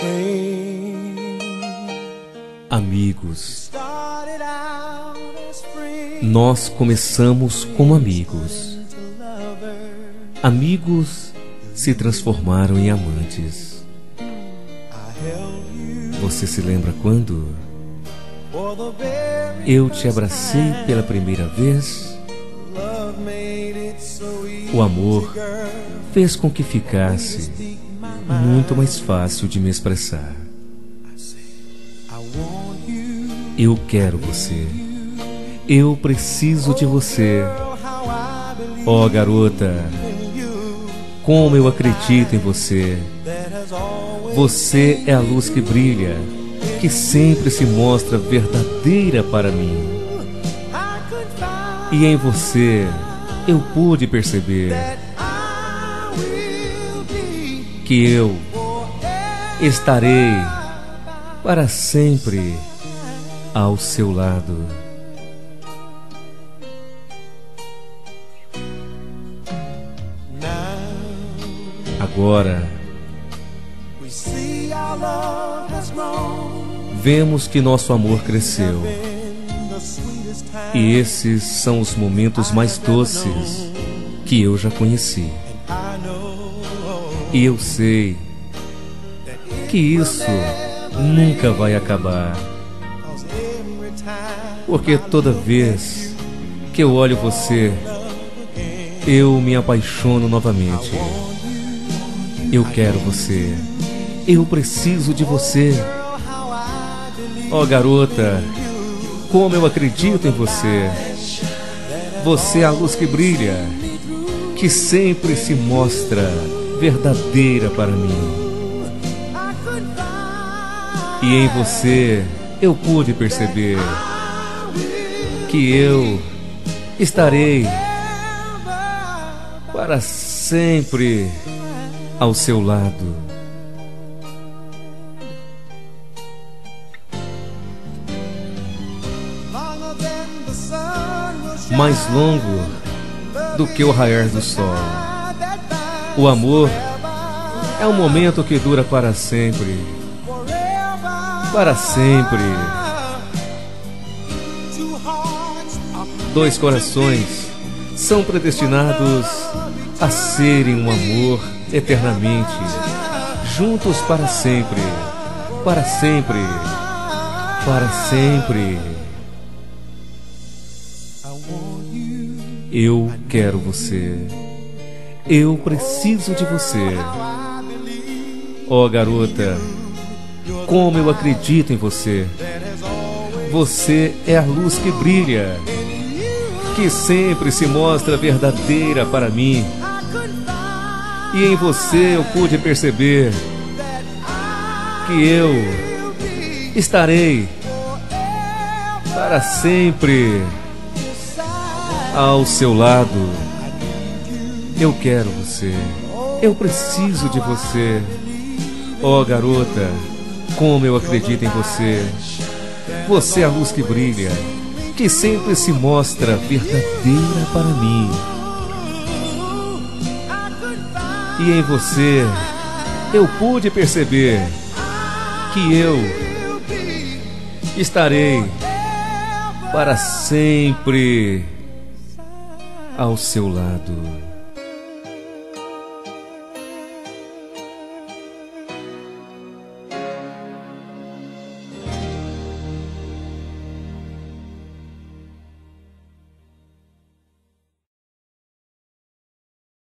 Amigos. Nós começamos como amigos. Amigos se transformaram em amantes. Você se lembra quando eu te abracei pela primeira vez? O amor fez com que ficasse muito mais fácil de me expressar. Eu quero você. Eu preciso de você. Oh, garota, como eu acredito em você. Você é a luz que brilha, que sempre se mostra verdadeira para mim. E em você eu pude perceber que eu estarei para sempre ao seu lado. Agora vemos que nosso amor cresceu, e esses são os momentos mais doces que eu já conheci. E eu sei que isso nunca vai acabar, porque toda vez que eu olho você, eu me apaixono novamente. Eu quero você. Eu preciso de você. Oh, garota, como eu acredito em você. Você é a luz que brilha, que sempre se mostra verdadeira para mim. E em você eu pude perceber que eu estarei para sempre ao seu lado. Mais longo do que o raiar do sol. O amor é um momento que dura para sempre. Para sempre. Dois corações são predestinados a serem um amor eternamente, juntos para sempre, para sempre, para sempre. Eu quero você. Eu preciso de você. Oh, garota, como eu acredito em você. Você é a luz que brilha, que sempre se mostra verdadeira para mim. E em você eu pude perceber que eu estarei para sempre ao seu lado. Eu quero você. Eu preciso de você. Oh, garota, como eu acredito em você. Você é a luz que brilha, que sempre se mostra verdadeira para mim. E em você eu pude perceber que eu estarei para sempre ao seu lado.